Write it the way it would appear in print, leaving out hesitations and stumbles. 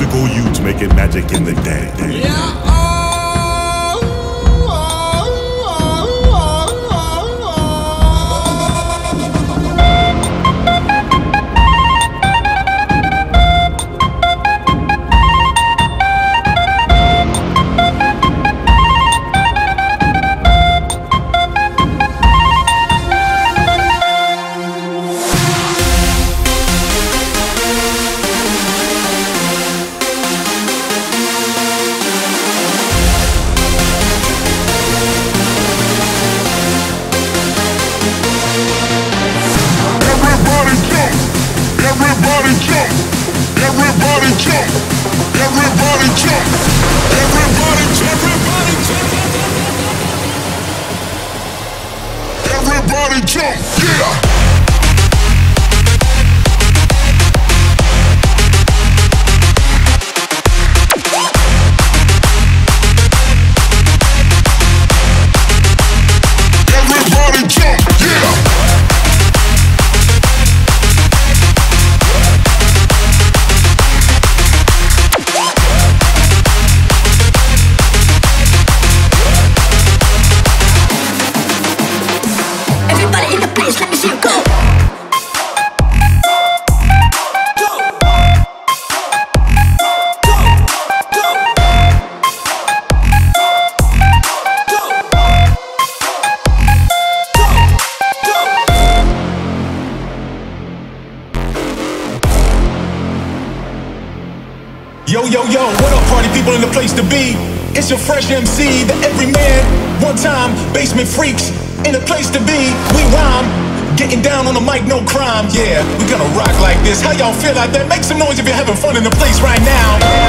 Magical youths making magic in the day. Yeah. Yo, what up, party people in the place to be? It's your fresh MC, the everyman, one time, basement freaks, in a place to be. We rhyme, getting down on the mic, no crime. Yeah, we gonna rock like this. How y'all feel out there? Make some noise if you're having fun in the place right now.